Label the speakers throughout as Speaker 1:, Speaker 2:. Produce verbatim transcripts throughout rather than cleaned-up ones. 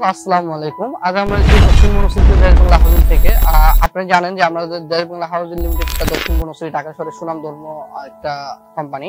Speaker 1: আসসালামু আলাইকুম। আজ আমরা এসেছি দক্ষিণ বনশ্রী দেশ বাংলা হাউজিং থেকে। আপনারা জানেন যে আমাদের দেশ বাংলা হাউজিং লিমিটেড একটা দক্ষিণ বনশ্রী ঢাকা শহরের সুনামধন্য একটা কোম্পানি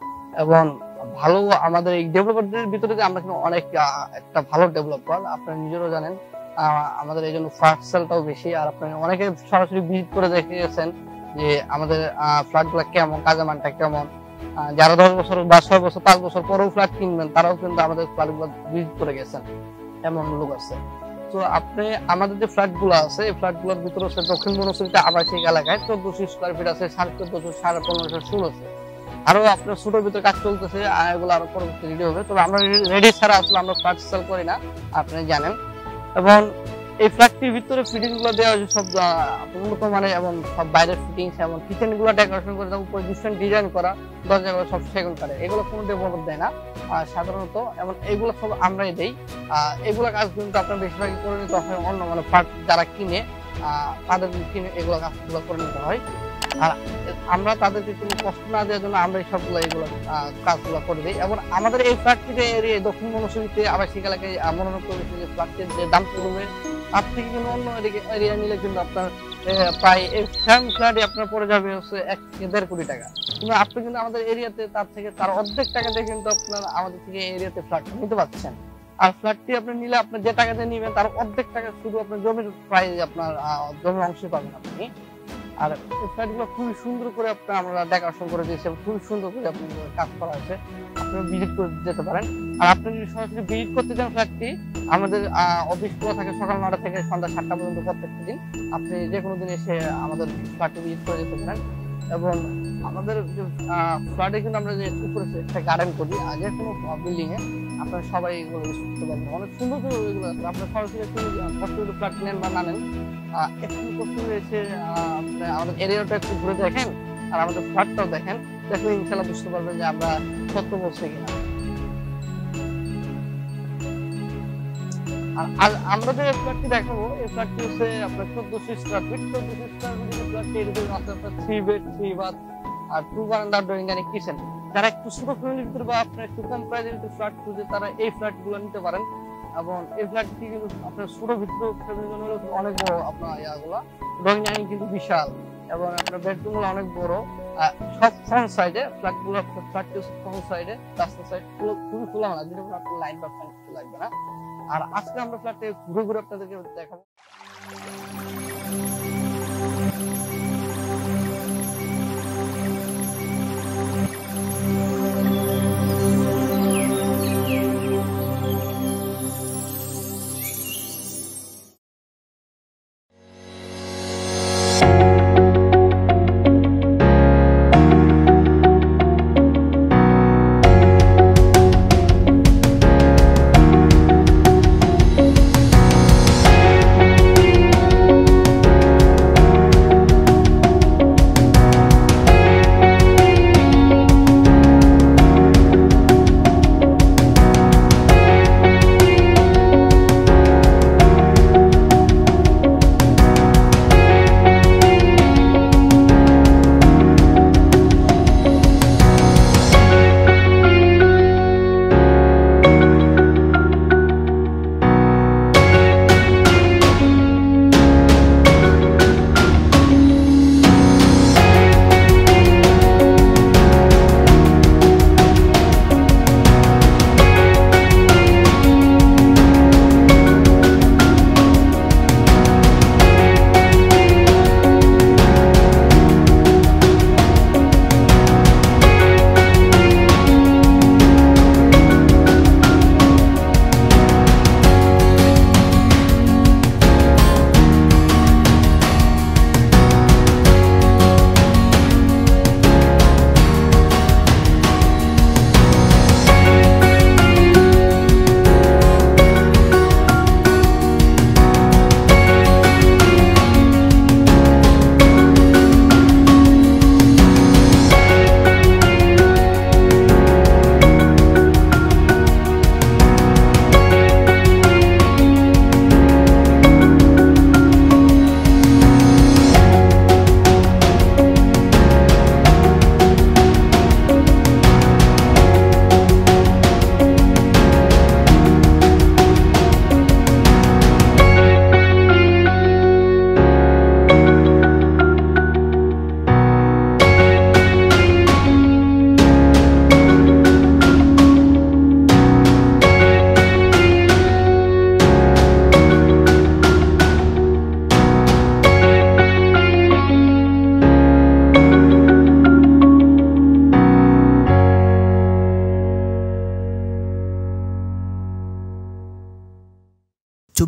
Speaker 1: এবং ভালো আমাদের এই ডেভেলপারদের ভিতরে যে আমরা কিন্তু অনেক একটা ভালো ডেভেলপার, আপনারা নিজেরাও জানেন। আমাদের এই জন্য ফ্ল্যাট সেলটাও বেশি, আর আপনারা অনেকে সরাসরি ভিজিট করে দেখে গেছেন যে আমাদের ফ্ল্যাট গুলা কেমন, কাজের মানটা কেমন। যারা দশ বছর বা ছয় বছর পাঁচ বছর পরেও ফ্ল্যাট কিনবেন তারাও কিন্তু আমাদের ফ্ল্যাট গুলো ভিজিট করে গেছেন, এমন লোক আছে। তো আপনি আমাদের যে ফ্ল্যাট গুলো আছে এই ফ্ল্যাট গুলোর ভিতরে হচ্ছে দক্ষিণ বনশ্রীতে আবাসিক এলাকায় চোদ্দশো স্কোয়ার ফিট আছে, সাড়ে চোদ্দশো সাড়ে পনেরোশো ষোলোশো, আরো আপনার ছোটোর ভিতরে কাজ চলতেছে, এগুলো আরো পরবর্তী রেডি হবে। তবে আমরা রেডি ছাড়া আসলে আমরা ফ্ল্যাট সেল করি না, আপনি জানেন। এবং এই ফ্ল্যাটটির ভিতরে ফিটিং গুলো দেওয়া হয়েছে সব উন্নত মানে, এবং সব বাইরের ফিটিংস এবং কিচেন গুলো ডেকোরেশন করে উপরে ডিফারেন্ট ডিজাইন করা, দরজা গুলো সব সেগুন কাঠের, এগুলো কোনো ডেভেলপার দেয় না সাধারণত, এবং এগুলো সব আমরাই দেই। এগুলো কাজ কিন্তু আপনার বেশিরভাগই করে নিতে হয় অন্য মানে ফ্ল্যাট যারা কিনে তাদের কিনে এগুলো কাজগুলো করে নিতে হয়। আর আমরা তাদেরকে কোনো কষ্ট না দেওয়ার জন্য আমরা সবগুলো এগুলো কাজগুলো করে দিই। এবং আমাদের এই ফ্ল্যাটটিতে দক্ষিণ বনশ্রীতে আবাসিক এলাকায় মনোরম পরিবেশে যে ফ্ল্যাটের যে দাম পড়বে তার থেকে কিন্তু অন্য এরিয়া নিলে কিন্তু আপনার প্রায় সেম ফ্ল্যাটে আপনার পড়ে যাবে হচ্ছে এক থেকে দেড় কোটি টাকা, কিন্তু আপনি কিন্তু আমাদের এরিয়াতে তার থেকে তার অর্ধেক টাকাতে কিন্তু আপনার আমাদের থেকে এরিয়াতে ফ্ল্যাট নিতে পারছেন। আর ফ্ল্যাটটি আপনি নিলে আপনার যে টাকাতে নিবেন তার অর্ধেক টাকা শুধু আপনার জমির প্রাইস আপনার জমির অংশে পাবেন আপনি। আর এই ফ্ল্যাটগুলো খুবই সুন্দর করে আপনার আমরা ডেকোরেশন করে দিয়েছি, খুবই সুন্দর করে আপনি কাজ করা হয়েছে, আপনারা ভিজিট করে যেতে পারেন। আর আপনি যদি সরাসরি ভিজিট করতে চান ফ্ল্যাটটি, আমাদের অফিস খোলা থাকে সকাল নটা থেকে সন্ধ্যা সাতটা পর্যন্ত প্রত্যেকটা দিন। আপনি যে কোনো দিন এসে আমাদের ফ্ল্যাটটি ভিজিট করে যেতে পারেন। এবং আমাদের ফ্ল্যাটে কিন্তু আমরা যে উপরে একটা গার্ডেন করি, যে কোনো বিল্ডিং এ আপনারা সবাই এগুলো ইউজ করতে পারবেন, অনেক সুন্দর এগুলো আছে। আপনার সরাসরি একটু ফ্ল্যাট নেন বা না নেন, একটু কষ্ট এসে আমাদের এরিয়াটা একটু ঘুরে দেখেন আর আমাদের ফ্ল্যাটটাও দেখেন, দেখলে ইনশাল্লাহ বুঝতে পারবেন যে আমরা সত্য বলছি কিনা। আর আমরা যে ফ্ল্যাটটি দেখাবো এই ফ্ল্যাটটি হচ্ছে আপনার চোদ্দশো স্কোয়ার ফিট চোদ্দশো স্কোয়ার ফিট ফ্ল্যাটটি এরকম আছে আপনার থ্রি বেড থ্রি বাথ আর টু বারান্দা ড্রয়িং ডাইনিং কিচেন। যারা একটু ছোট ফ্যামিলির ভিতরে বা আপনার একটু কম প্রাইসের ভিতরে ফ্ল্যাট খুঁজে তারা এই ফ্ল্যাট গুলো নিতে পারেন। এবং এই ফ্ল্যাটটি কিন্তু আপনার ছোট ভিতরে ফ্যামিলির জন্য অনেক বড়, আপনার ইয়াগুলো ড্রয়িং ডাইনিং কিন্তু বিশাল, এবং আপনার বেডরুম গুলো অনেক বড়, সব ফ্রন্ট সাইডে ফ্ল্যাট গুলো ফ্ল্যাটটি ফ্রন্ট সাইডে রাস্তা সাইড খুবই খোলা না, যেটা আপনার লাইন বা ফ্যান লাগবে না। আর আজকে আমরা ফ্ল্যাটে ঘুরে ঘুরে আপনাদেরকে দেখাবো।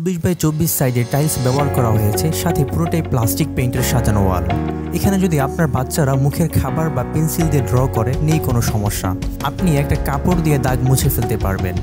Speaker 2: চব্বিশ বাই চব্বিশ সাইজে টাইলস ব্যবহার করা হয়েছে, সাথে পুরোটাই প্লাস্টিক পেইন্টের সাজানো ওয়াল। এখানে যদি আপনার বাচ্চারা মুখের খাবার বা পেন্সিল দিয়ে ড্র করে, নেই কোনো সমস্যা, আপনি একটা কাপড় দিয়ে দাগ মুছে ফেলতে পারবেন।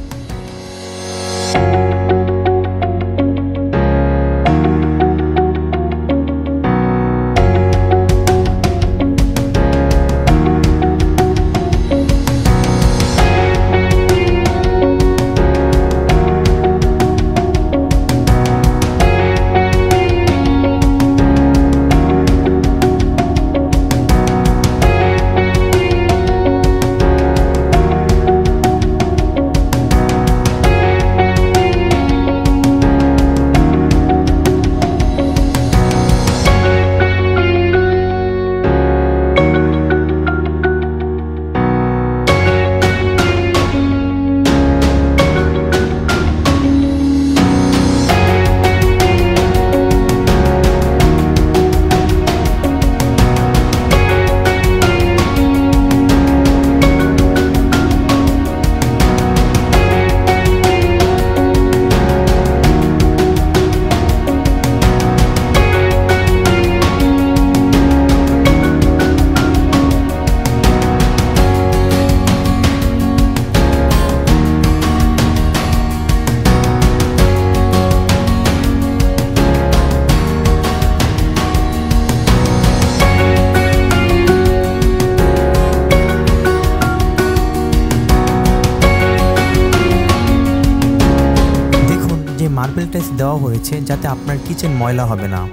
Speaker 2: মার্বেল টাইলস দেওয়া হয়েছে যাতে আপনার কিচেন ময়লা হবে না।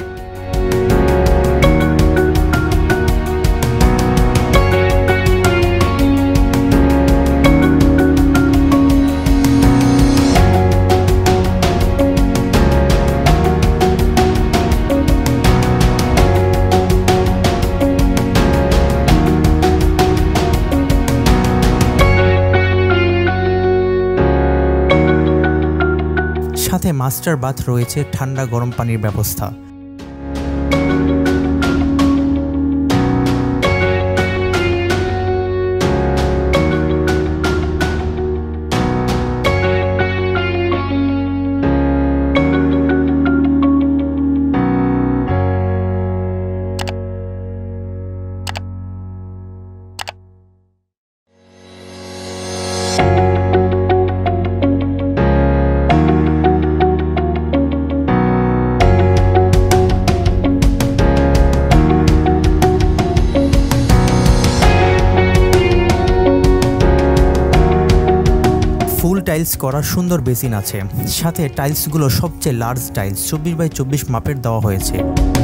Speaker 2: সাথে মাস্টার বাথ রয়েছে, ঠান্ডা গরম পানির ব্যবস্থা। ফুল টাইলস করা সুন্দর বেসিন আছে, সাথে টাইলসগুলো সবচেয়ে লার্জ টাইলস চব্বিশ বাই চব্বিশ মাপের দেওয়া হয়েছে।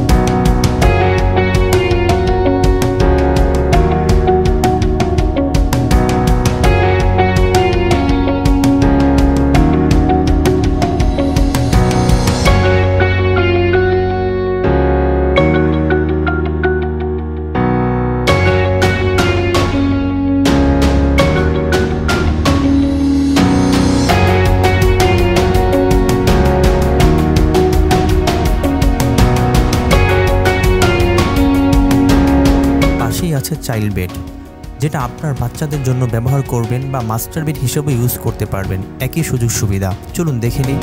Speaker 2: আছে চাইল্ড বেড, যেটা আপনার বাচ্চাদের জন্য ব্যবহার করবেন বা মাস্টার বেড হিসেবে ইউজ করতে পারবেন, একই সুযোগ সুবিধা। চলুন দেখে নিই।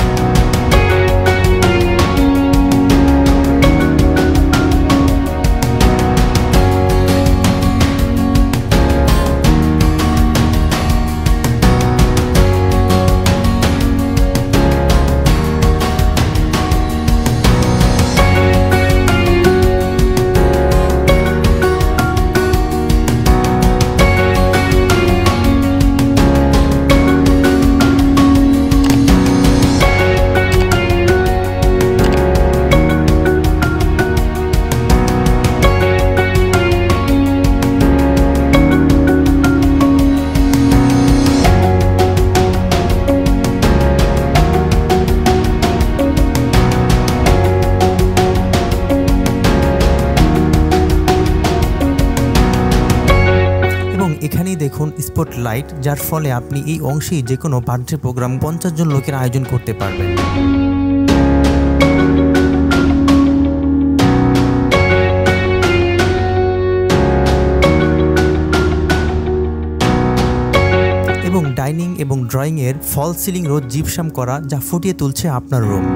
Speaker 2: এখানেই দেখুন স্পট লাইট, যার ফলে আপনি এই অংশেই যে কোনো বার্থডে প্রোগ্রাম পঞ্চাশ জন লোকের আয়োজন করতে পারবেন। এবং ডাইনিং এবং ড্রয়িং এর ফল সিলিং রোড জিপসাম করা, যা ফুটিয়ে তুলছে আপনার রুম।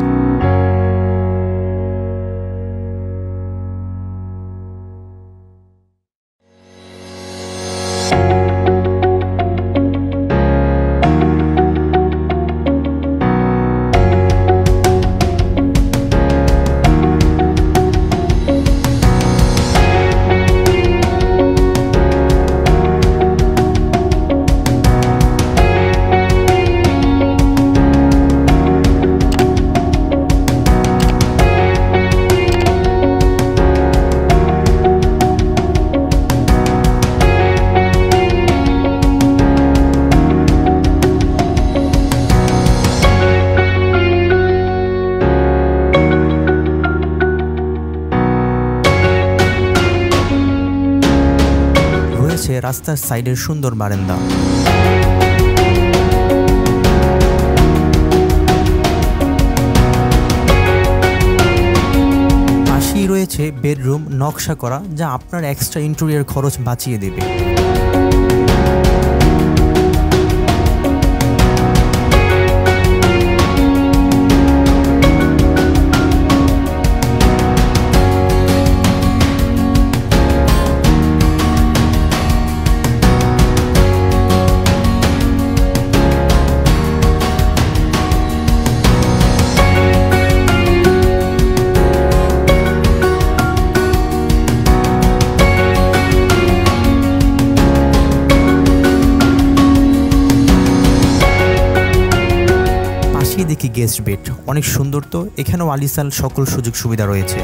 Speaker 2: রাস্তার সাইডের সুন্দর বারান্দা। পাশেই রয়েছে বেডরুম নকশা করা, যা আপনার এক্সট্রা ইন্টেরিয়র খরচ বাঁচিয়ে দেবে। দেখি গেস্ট বেড, অনেক সুন্দর। তো এখানেও আলিশান সকল সুযোগ সুবিধা রয়েছে।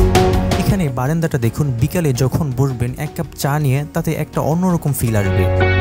Speaker 2: এখানে বারান্দাটা দেখুন, বিকালে যখন বসবেন এক কাপ চা নিয়ে, তাতে একটা অন্যরকম ফিল আসবে।